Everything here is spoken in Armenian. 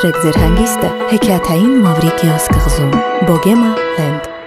Բարձրեք ձեր հանգիստը հեքիաթային Մավրիկիոս կղզում, Բոգեմա Լենդ։